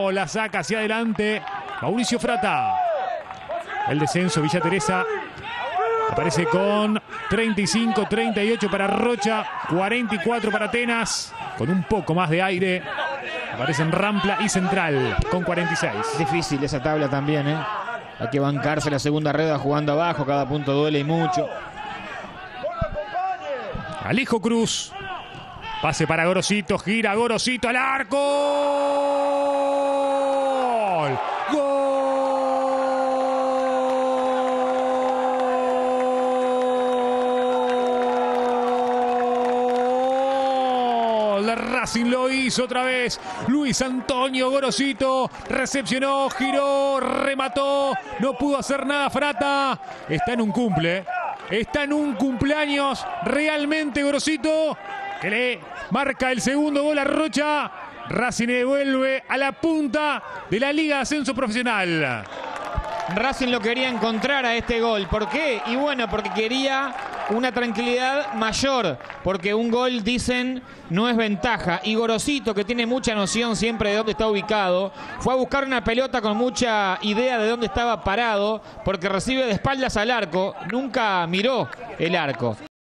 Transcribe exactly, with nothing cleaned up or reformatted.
No, la saca hacia adelante Mauricio Frata. El descenso, Villa Teresa aparece con treinta y cinco, treinta y ocho para Rocha, cuarenta y cuatro para Atenas, con un poco más de aire. Aparecen Rampla y Central con cuarenta y seis. Difícil esa tabla también, ¿eh? Hay que bancarse la segunda rueda jugando abajo, cada punto duele y mucho. Alejo Cruz. Pase para Gorosito, gira Gorosito al arco. ¡Gol! ¡Gol! De Racing lo hizo otra vez. Luis Antonio Gorosito recepcionó, giró, remató. No pudo hacer nada Frata. Está en un cumple. Está en un cumpleaños realmente Gorosito, que le marca el segundo gol a Rocha. Racing devuelve a la punta de la Liga de Ascenso Profesional. Racing lo quería encontrar a este gol. ¿Por qué? Y bueno, porque quería una tranquilidad mayor. Porque un gol, dicen, no es ventaja. Y Gorosito, que tiene mucha noción siempre de dónde está ubicado, fue a buscar una pelota con mucha idea de dónde estaba parado, porque recibe de espaldas al arco. Nunca miró el arco.